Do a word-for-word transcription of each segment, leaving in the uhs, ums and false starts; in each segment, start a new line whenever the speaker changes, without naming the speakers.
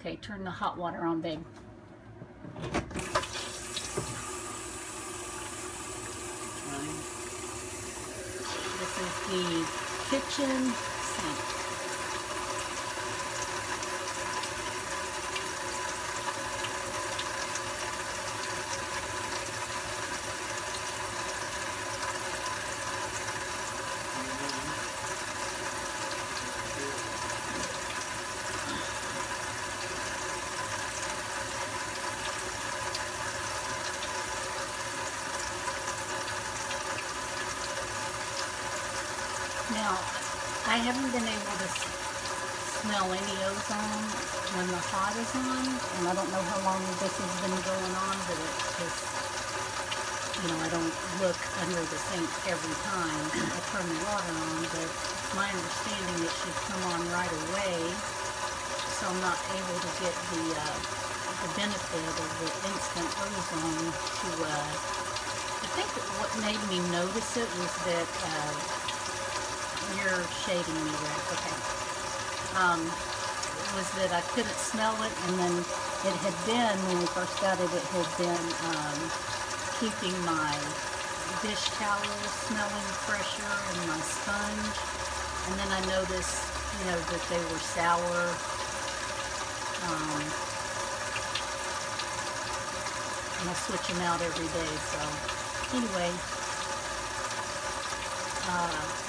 Okay, turn the hot water on, babe. This is the kitchen sink. Now, I haven't been able to smell any ozone when the hot is on, and I don't know how long this has been going on, but it's just, you know, I don't look under the sink every time I turn the water on, but it's my understanding it should come on right away, so I'm not able to get the, uh, the benefit of the instant ozone to, uh, I think that what made me notice it was that, uh, you're shading me there, okay. Um, was that I couldn't smell it, and then it had been, when we first got it, it had been um, keeping my dish towels smelling fresher and my sponge, and then I noticed, you know, that they were sour. Um, and I switch them out every day, so anyway, uh,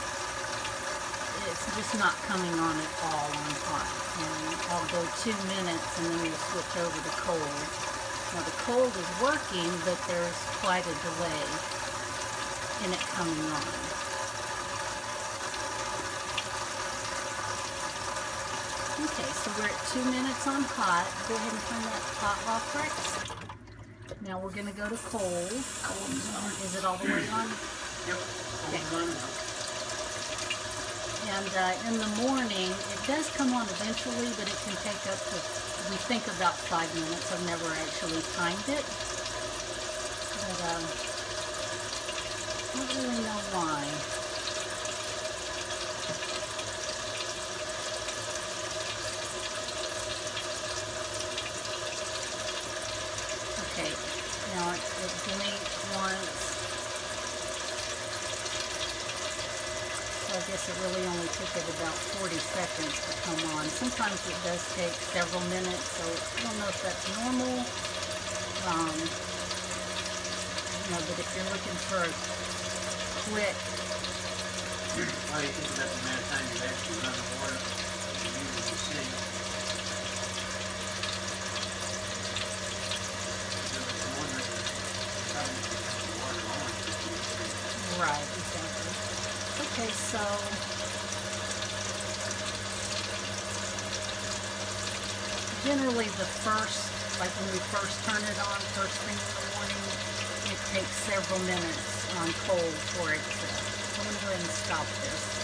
it's just not coming on at all on hot, and I'll go two minutes and then we'll switch over to cold. Now the cold is working, but there's quite a delay in it coming on. Okay, so we're at two minutes on hot. Go ahead and turn that hot off, Rex. Now we're going to go to cold. Is it all the way on?
Yep.
Okay. And uh, in the morning, it does come on eventually, but it can take up to, we think, about five minutes. I've never actually timed it. But um, I don't really know why. Okay, now it, it blinked once. I guess it really only took it about forty seconds to come on. Sometimes it does take several minutes, so I don't know if that's normal. Um, you know, but if you're looking for a quick...
Why do you think that's the amount of time you actually run the water? You usually see.
Right, exactly. Okay, so generally the first, like when we first turn it on, first thing in the morning, it takes several minutes on cold for it to, I'm going to go ahead and stop this.